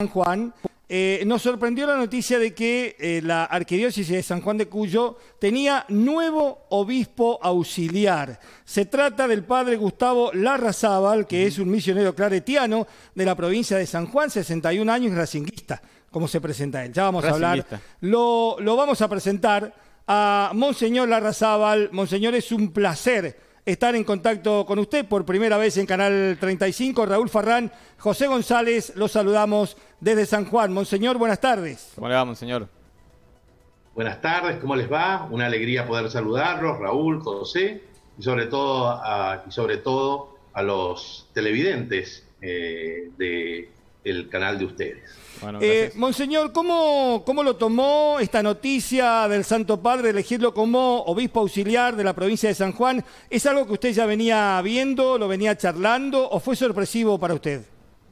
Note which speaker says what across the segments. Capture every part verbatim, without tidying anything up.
Speaker 1: San Juan, eh, nos sorprendió la noticia de que eh, la Arquidiócesis de San Juan de Cuyo tenía nuevo obispo auxiliar. Se trata del padre Gustavo Larrazábal, que uh-huh. es un misionero claretiano de la provincia de San Juan, sesenta y un años, racinguista, como se presenta él. Ya vamos a hablar. Lo, lo vamos a presentar a Monseñor Larrazábal. Monseñor, es un placer estar en contacto con usted por primera vez en Canal treinta y cinco. Raúl Farrán, José González, los saludamos desde San Juan. Monseñor, buenas tardes.
Speaker 2: ¿Cómo le va, Monseñor?
Speaker 3: Buenas tardes, ¿cómo les va? Una alegría poder saludarlos, Raúl, José, y sobre todo a, y sobre todo a los televidentes eh, del canal de ustedes.
Speaker 1: Bueno, eh, Monseñor, ¿cómo, ¿cómo lo tomó esta noticia del Santo Padre elegirlo como obispo auxiliar de la provincia de San Juan? ¿Es algo que usted ya venía viendo, lo venía charlando o fue sorpresivo para usted?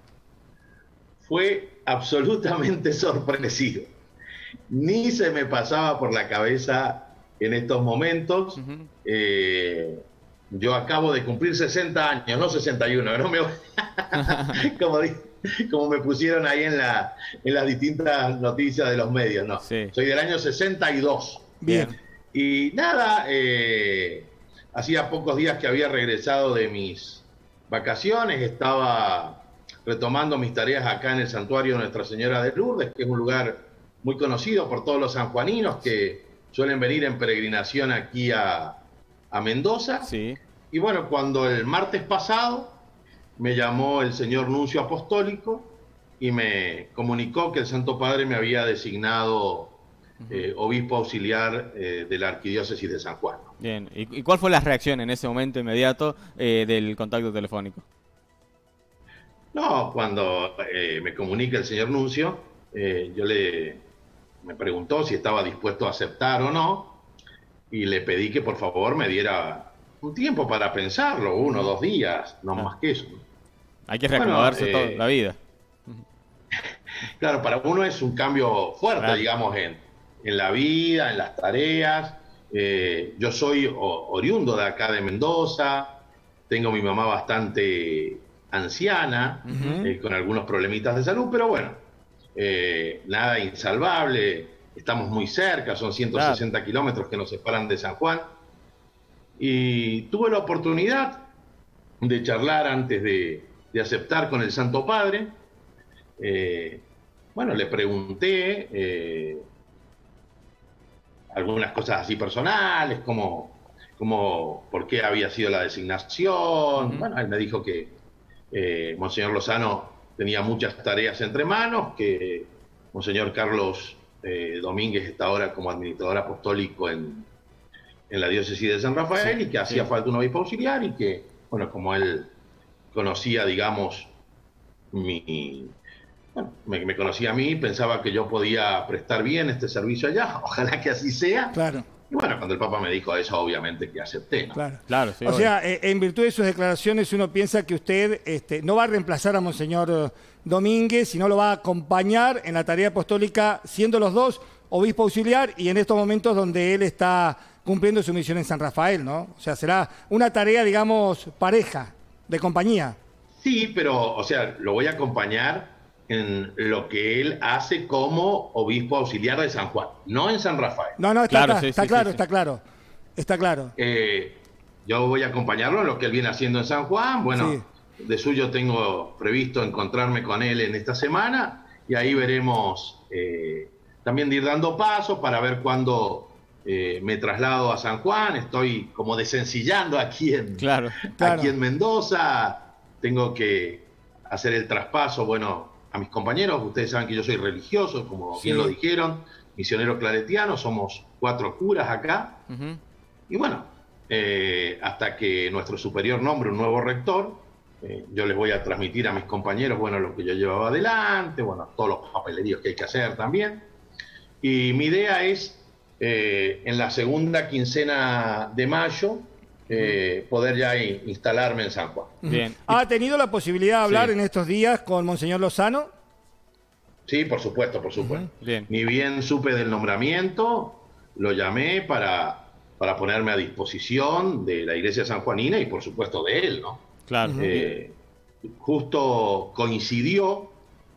Speaker 3: Fue absolutamente sorpresivo. Ni se me pasaba por la cabeza en estos momentos. Uh-huh. eh, yo acabo de cumplir sesenta años, no sesenta y uno, no me como dije. Como me pusieron ahí en, la, en las distintas noticias de los medios, no. Sí. Soy del año sesenta y dos.
Speaker 1: Bien.
Speaker 3: Y nada, eh, hacía pocos días que había regresado de mis vacaciones, estaba retomando mis tareas acá en el santuario de Nuestra Señora de Lourdes, que es un lugar muy conocido por todos los sanjuaninos que suelen venir en peregrinación aquí a, a Mendoza.
Speaker 2: Sí.
Speaker 3: Y bueno, cuando el martes pasado me llamó el señor nuncio apostólico y me comunicó que el Santo Padre me había designado eh, obispo auxiliar eh, de la Arquidiócesis de San Juan.
Speaker 2: Bien, ¿y, y cuál fue la reacción en ese momento inmediato eh, del contacto telefónico?
Speaker 3: No, cuando eh, me comunica el señor nuncio, eh, yo le me preguntó si estaba dispuesto a aceptar o no, y le pedí que por favor me diera un tiempo para pensarlo, uno o dos días, no ah. más que eso.
Speaker 2: Hay que reacomodarse bueno, eh, toda la vida.
Speaker 3: Claro, para uno es un cambio fuerte, claro. digamos, en, en la vida, en las tareas. Eh, yo soy o, oriundo de acá de Mendoza, tengo mi mamá bastante anciana, uh-huh. eh, con algunos problemitas de salud, pero bueno, eh, nada insalvable, estamos muy cerca, son ciento sesenta claro. kilómetros que nos separan de San Juan. Y tuve la oportunidad de charlar antes de... de aceptar con el Santo Padre. Eh, bueno, le pregunté eh, algunas cosas así personales, como, como por qué había sido la designación. Uh-huh. Bueno, él me dijo que eh, Monseñor Lozano tenía muchas tareas entre manos, que Monseñor Carlos eh, Domínguez está ahora como administrador apostólico en, en la diócesis de San Rafael, sí, y que sí. hacía falta un obispo auxiliar y que, bueno, como él conocía, digamos, mi, bueno, me, me conocía a mí, pensaba que yo podía prestar bien este servicio allá, ojalá que así sea.
Speaker 1: Claro.
Speaker 3: Y bueno, cuando el Papa me dijo eso, obviamente que acepté, ¿no?
Speaker 1: Claro,
Speaker 2: claro. Sí,
Speaker 1: o sea, eh, en virtud de sus declaraciones, uno piensa que usted este, no va a reemplazar a Monseñor Domínguez, sino lo va a acompañar en la tarea apostólica, siendo los dos obispo auxiliar y en estos momentos donde él está cumpliendo su misión en San Rafael, ¿no? O sea, será una tarea, digamos, pareja, de compañía.
Speaker 3: Sí, pero, o sea, lo voy a acompañar en lo que él hace como obispo auxiliar de San Juan, no en San Rafael.
Speaker 1: No, no, está, claro, está, sí, está, sí, claro, sí, está claro, está claro.
Speaker 3: Eh, yo voy a acompañarlo en lo que él viene haciendo en San Juan. Bueno, sí. de suyo tengo previsto encontrarme con él en esta semana y ahí veremos eh, también de ir dando pasos para ver cuándo Eh, me traslado a San Juan. Estoy como desencillando aquí en,
Speaker 2: claro,
Speaker 1: claro.
Speaker 3: aquí en Mendoza. Tengo que hacer el traspaso, bueno, a mis compañeros. Ustedes saben que yo soy religioso, como sí. bien lo dijeron, misionero claretiano, somos cuatro curas acá. Uh-huh. Y bueno, eh, hasta que nuestro superior nombre un nuevo rector, eh, yo les voy a transmitir a mis compañeros, bueno, lo que yo llevaba adelante, bueno, todos los papeleríos que hay que hacer también. Y mi idea es Eh, en la segunda quincena de mayo, eh, poder ya instalarme en San Juan.
Speaker 1: Bien. ¿Ha tenido la posibilidad de hablar sí. en estos días con Monseñor Lozano?
Speaker 3: Sí, por supuesto, por supuesto.
Speaker 2: Uh-huh. Bien.
Speaker 3: Ni bien supe del nombramiento, lo llamé para, para ponerme a disposición de la Iglesia sanjuanina y por supuesto de él, ¿no?
Speaker 2: Claro.
Speaker 3: Eh, justo coincidió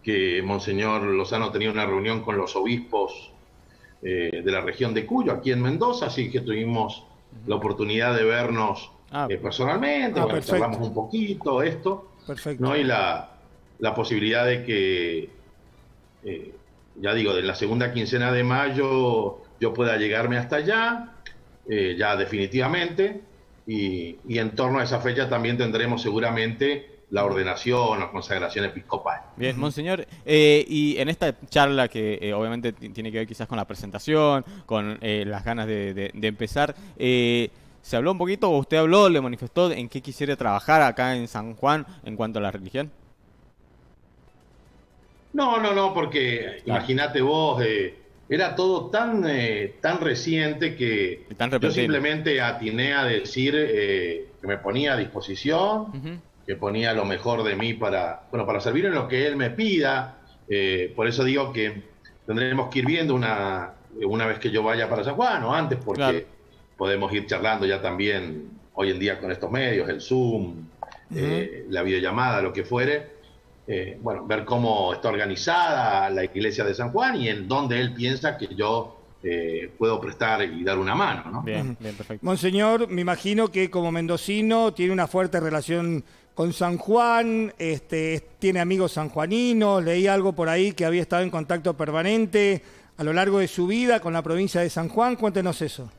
Speaker 3: que Monseñor Lozano tenía una reunión con los obispos eh, de la región de Cuyo, aquí en Mendoza, así que tuvimos la oportunidad de vernos
Speaker 2: Ah,
Speaker 3: eh, personalmente,
Speaker 1: Ah,
Speaker 3: bueno,
Speaker 1: perfecto.
Speaker 3: charlamos un poquito esto,
Speaker 1: Perfecto.
Speaker 3: ¿no? Y la, la posibilidad de que, eh, ya digo, de la segunda quincena de mayo yo pueda llegarme hasta allá, eh, ya definitivamente, y, y en torno a esa fecha también tendremos seguramente la ordenación o consagración episcopal.
Speaker 2: bien, Monseñor, eh, y en esta charla que eh, obviamente ti- tiene que ver quizás con la presentación, con eh, las ganas de, de- de empezar, eh, ¿se habló un poquito, o usted habló, le manifestó en qué quisiera trabajar acá en San Juan en cuanto a la religión?
Speaker 3: No, no, no, porque
Speaker 2: Claro.
Speaker 3: imagínate vos, eh, era todo tan, eh, tan reciente que
Speaker 2: Y tan
Speaker 3: yo
Speaker 2: repentino.
Speaker 3: simplemente atiné a decir eh, que me ponía a disposición,
Speaker 2: Ujú.
Speaker 3: que ponía lo mejor de mí para, bueno, para servir en lo que él me pida. Eh, por eso digo que tendremos que ir viendo una, una vez que yo vaya para San Juan o antes, porque
Speaker 2: Claro.
Speaker 3: podemos ir charlando ya también hoy en día con estos medios, el Zoom, eh, la videollamada, lo que fuere. Eh, bueno, ver cómo está organizada la iglesia de San Juan y en dónde él piensa que yo eh, puedo prestar y dar una mano, ¿no?
Speaker 2: Bien, bien, perfecto.
Speaker 1: Monseñor, me imagino que como mendocino tiene una fuerte relación con San Juan, este, tiene amigos sanjuaninos, leí algo por ahí que había estado en contacto permanente a lo largo de su vida con la provincia de San Juan. Cuéntenos eso.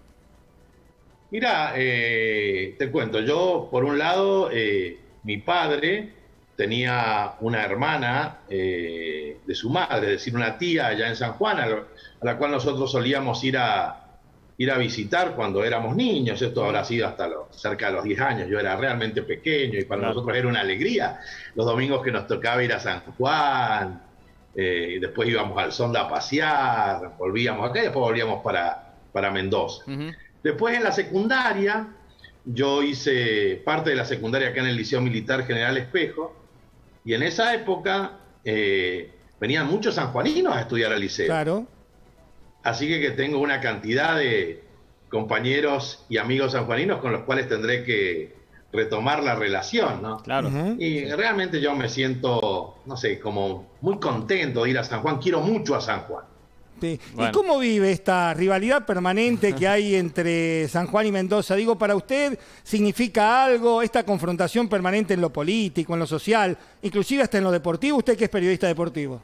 Speaker 3: Mira, eh, te cuento, yo por un lado, eh, mi padre tenía una hermana eh, de su madre, es decir, una tía allá en San Juan, a, lo, a la cual nosotros solíamos ir a, ir a visitar cuando éramos niños. Esto habrá sido hasta los, cerca de los diez años, yo era realmente pequeño y para
Speaker 2: Claro.
Speaker 3: nosotros era una alegría los domingos que nos tocaba ir a San Juan, eh, y después íbamos al Sonda a pasear, volvíamos acá y después volvíamos para, para Mendoza.
Speaker 2: Ujú.
Speaker 3: Después en la secundaria, yo hice parte de la secundaria acá en el Liceo Militar General Espejo, y en esa época eh, venían muchos sanjuaninos a estudiar al liceo.
Speaker 1: Claro.
Speaker 3: Así que, que tengo una cantidad de compañeros y amigos sanjuaninos con los cuales tendré que retomar la relación, ¿no?
Speaker 2: Claro.
Speaker 1: Ujú.
Speaker 3: Y realmente yo me siento, no sé, como muy contento de ir a San Juan. Quiero mucho a San Juan.
Speaker 1: Sí.
Speaker 2: Bueno.
Speaker 1: ¿Y cómo vive esta rivalidad permanente que hay entre San Juan y Mendoza? Digo, ¿para usted significa algo esta confrontación permanente en lo político, en lo social, inclusive hasta en lo deportivo? Usted que es periodista deportivo.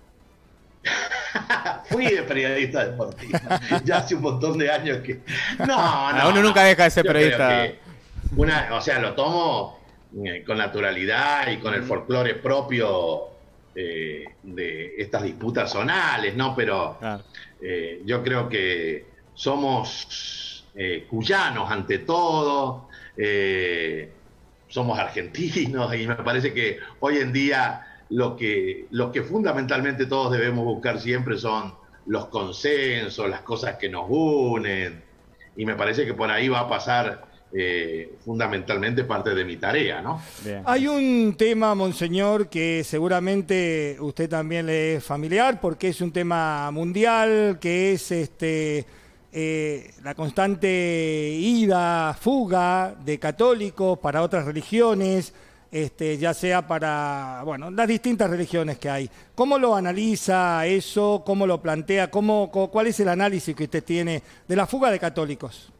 Speaker 3: Fui de periodista deportivo. Ya hace un montón de años que... No, no.
Speaker 2: Ah, uno nunca deja de ser
Speaker 3: Yo creo
Speaker 2: periodista.
Speaker 3: que Una, o sea, lo tomo eh, con naturalidad y con el folclore propio eh, de estas disputas zonales, ¿no? Pero
Speaker 2: Claro.
Speaker 3: eh, yo creo que somos eh, cuyanos ante todo, eh, somos argentinos y me parece que hoy en día lo que, lo que fundamentalmente todos debemos buscar siempre son los consensos, las cosas que nos unen, y me parece que por ahí va a pasar eh, fundamentalmente parte de mi tarea, ¿no?
Speaker 2: Bien.
Speaker 1: Hay un tema, Monseñor, que seguramente usted también le es familiar porque es un tema mundial, que es este eh, la constante ida, fuga de católicos para otras religiones, este, ya sea para, bueno, las distintas religiones que hay. ¿Cómo lo analiza eso? ¿Cómo lo plantea? ¿Cómo, cu- ¿Cuál es el análisis que usted tiene de la fuga de católicos?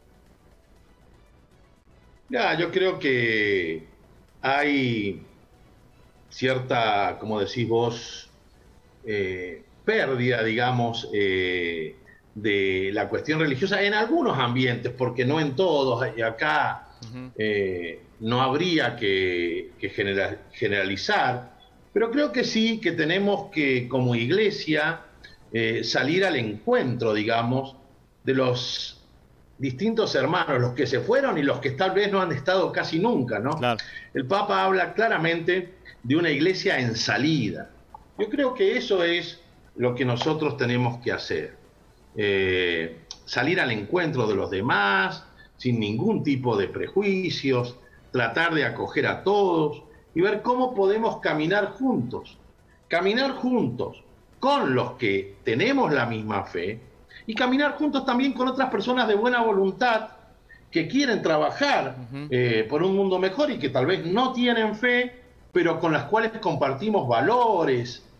Speaker 3: Ya, yo creo que hay cierta, como decís vos, eh, pérdida, digamos, eh, de la cuestión religiosa en algunos ambientes, porque no en todos. Y acá
Speaker 2: Ujú.
Speaker 3: eh, no habría que, que genera- generalizar, pero creo que sí que tenemos que, como iglesia, eh, salir al encuentro, digamos, de los distintos hermanos, los que se fueron y los que tal vez no han estado casi nunca, ¿no?
Speaker 2: Claro.
Speaker 3: El Papa habla claramente de una iglesia en salida. Yo creo que eso es lo que nosotros tenemos que hacer. Eh, salir al encuentro de los demás, sin ningún tipo de prejuicios, tratar de acoger a todos y ver cómo podemos caminar juntos. Caminar juntos con los que tenemos la misma fe y caminar juntos también con otras personas de buena voluntad que quieren trabajar
Speaker 2: Ujú.
Speaker 3: eh, por un mundo mejor y que tal vez no tienen fe, pero con las cuales compartimos valores,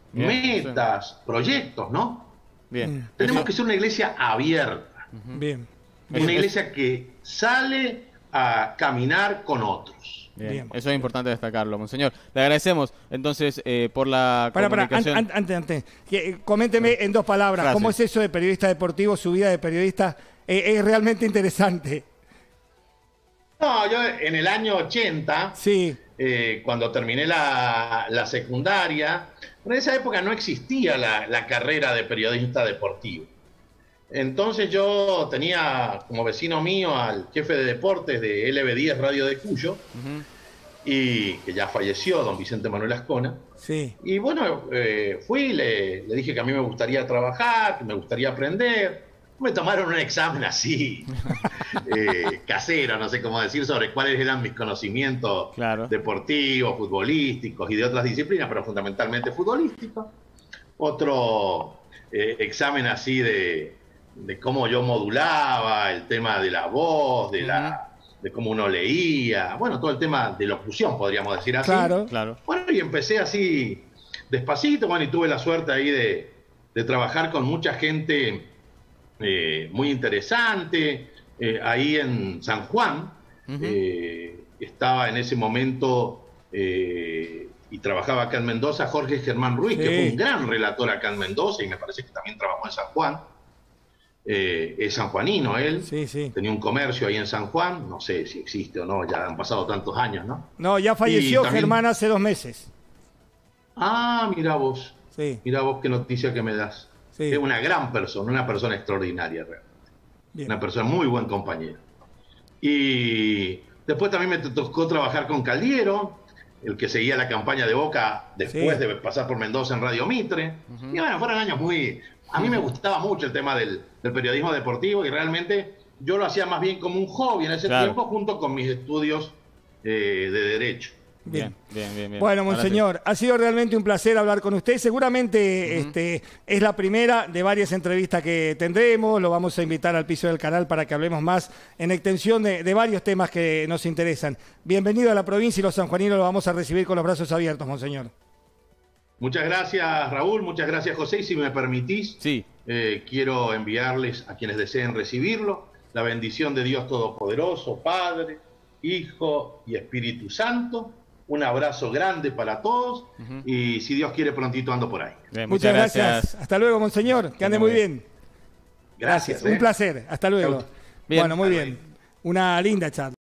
Speaker 2: Bien,
Speaker 3: metas,
Speaker 2: sí.
Speaker 3: proyectos, ¿no?
Speaker 2: Bien.
Speaker 3: Tenemos
Speaker 2: Eso-
Speaker 3: que ser una iglesia abierta,
Speaker 1: Bien.
Speaker 3: una
Speaker 2: Eso-
Speaker 3: iglesia que sale a caminar con otros.
Speaker 2: Bien,
Speaker 1: Bien.
Speaker 2: eso es importante destacarlo, monseñor. Le agradecemos entonces eh, por la
Speaker 1: Para, para,
Speaker 2: comunicación.
Speaker 1: antes, antes, antes, que, eh, coménteme en dos palabras,
Speaker 2: Frase.
Speaker 1: ¿cómo es eso de periodista deportivo? Su vida de periodista eh, es realmente interesante.
Speaker 3: No, yo en el año ochenta,
Speaker 1: Sí,
Speaker 3: eh, cuando terminé la, la secundaria, en esa época no existía la, la carrera de periodista deportivo. Entonces yo tenía como vecino mío al jefe de deportes de L B diez Radio de Cuyo,
Speaker 2: Ujú.
Speaker 3: y que ya falleció, don Vicente Manuel Ascona.
Speaker 1: sí.
Speaker 3: Y bueno, eh, fui, le, le dije que a mí me gustaría trabajar, que me gustaría aprender. Me tomaron un examen así, eh, casero, no sé cómo decir, sobre cuáles eran mis conocimientos
Speaker 2: Claro.
Speaker 3: deportivos, futbolísticos y de otras disciplinas, pero fundamentalmente futbolísticos. Otro eh, examen así de, de cómo yo modulaba, el tema de la voz, de, la, de cómo uno leía, bueno, todo el tema de locución, podríamos decir así.
Speaker 1: Claro.
Speaker 2: Claro.
Speaker 3: Bueno, y empecé así despacito, bueno, y tuve la suerte ahí de, de trabajar con mucha gente eh, muy interesante. Eh, ahí en San Juan,
Speaker 2: Ujú.
Speaker 3: eh, estaba en ese momento eh, y trabajaba acá en Mendoza Jorge Germán Ruiz,
Speaker 1: Sí.
Speaker 3: que fue un gran relator acá en Mendoza y me parece que también trabajó en San Juan. Eh, es sanjuanino él,
Speaker 1: Sí, sí.
Speaker 3: tenía un comercio ahí en San Juan, no sé si existe o no, ya han pasado tantos años, ¿no?
Speaker 1: No, ya falleció
Speaker 3: Y también-
Speaker 1: Germán hace dos meses.
Speaker 3: Ah, mira vos,
Speaker 1: Sí,
Speaker 3: mira vos qué noticia que me das.
Speaker 1: sí.
Speaker 3: Es una gran persona, una persona extraordinaria realmente.
Speaker 1: Bien.
Speaker 3: Una persona muy buen compañero. Y después también me tocó trabajar con Caldiero, el que seguía la campaña de Boca después
Speaker 1: Sí.
Speaker 3: de pasar por Mendoza en Radio Mitre. Y bueno, fueron años muy... A mí me gustaba mucho el tema del, del periodismo deportivo y realmente yo lo hacía más bien como un hobby en ese
Speaker 2: Claro.
Speaker 3: tiempo junto con mis estudios eh, de Derecho.
Speaker 2: Bien, bien, bien, bien.
Speaker 1: Bueno,
Speaker 2: Ahora sí.
Speaker 1: monseñor, ha sido realmente un placer hablar con usted. Seguramente este, es la primera de varias entrevistas que tendremos. Lo vamos a invitar al piso del canal para que hablemos más en extensión de, de varios temas que nos interesan. Bienvenido a la provincia y los sanjuaninos lo vamos a recibir con los brazos abiertos, monseñor.
Speaker 3: Muchas gracias, Raúl. Muchas gracias, José. Y si me permitís,
Speaker 2: Sí.
Speaker 3: eh, quiero enviarles a quienes deseen recibirlo la bendición de Dios Todopoderoso, Padre, Hijo y Espíritu Santo. Un abrazo grande para todos y si Dios quiere prontito ando por ahí.
Speaker 2: Bien,
Speaker 1: Muchas gracias. Hasta luego, monseñor. Que ande muy bien.
Speaker 3: Gracias.
Speaker 1: Un
Speaker 3: ¿eh?
Speaker 1: placer. Hasta luego.
Speaker 3: Chau.
Speaker 2: Bien.
Speaker 1: Bueno, muy
Speaker 3: Hasta
Speaker 1: bien.
Speaker 3: luego.
Speaker 1: Una linda charla.